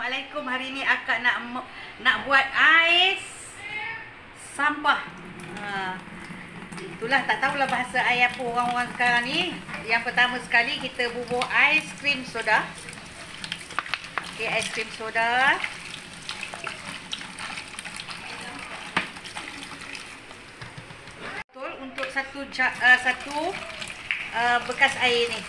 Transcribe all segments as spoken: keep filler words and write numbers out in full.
Assalamualaikum. Hari ni akak nak nak buat ais sampah. Ha. Itulah, tak tahulah bahasa ais apa orang-orang sekarang ni. Yang pertama sekali kita bubuh ais krim soda. Okey, ais krim soda. Betul untuk satu uh, satu uh, bekas air ni.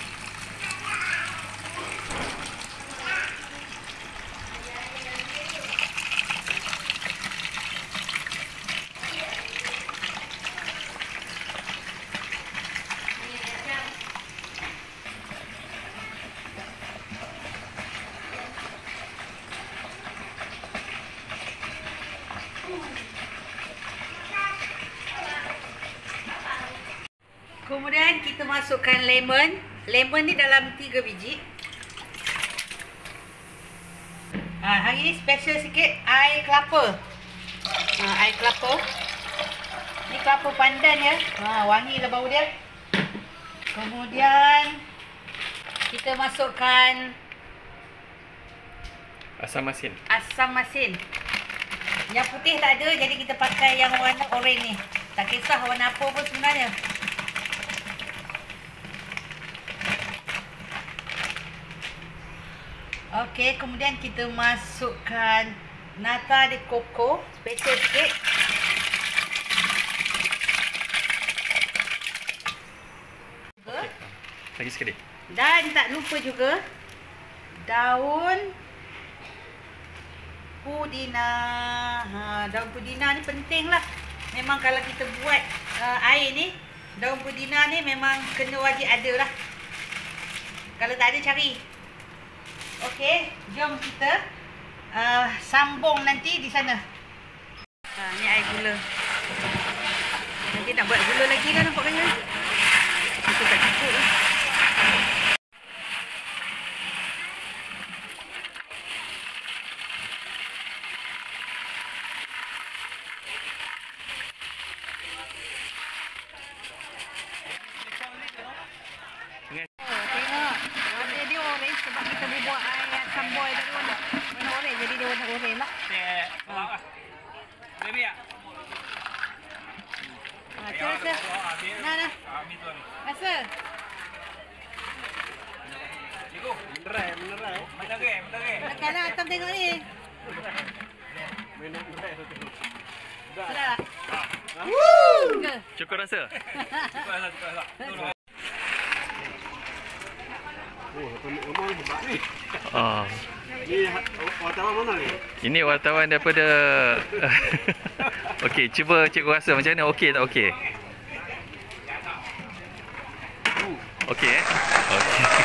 Kemudian kita masukkan lemon. Lemon ni dalam tiga biji. Ha, hari ni special sikit air kelapa. Ha, air kelapa. Ni kelapa pandan ya. Ha, wangilah bau dia. Kemudian kita masukkan asam masin. Asam masin. Yang putih tak ada, jadi kita pakai yang warna oranye ni. Tak kisah warna apa pun sebenarnya. Okey, kemudian kita masukkan nata de coco, special sikit. Okay. Lagi sekali. Dan tak lupa juga daun pudina. Ha, daun pudina ni penting lah. Memang kalau kita buat uh, air ni, daun pudina ni memang kena wajib ada lah. Kalau tak ada, cari. Okey, jom kita uh, sambung nanti di sana. Ha, ni air gula. Nanti nak buat gula lagi dah nampaknya. Kita tak cukup lah. Sebab kita buat air asam boy tadi warna warna oranye, jadi dia warna oranye lah. Teh kelak ah. Baby ah. Ha, rasa. Nah nah. Rasa. Cikgu, menerai, menerai. Mana ke? Mana ke? Kalau Atam tengok ni. Menerai tu tengok. Sudah tak? Woo! Cukup rasa? Cukup rasa, cukup rasa. Oh, memang hebat ni. Oh. Ni wartawan mana ni? Ini wartawan daripada okey, cuba cikgu rasa macam mana, okey tak okey? Okey eh? Okey.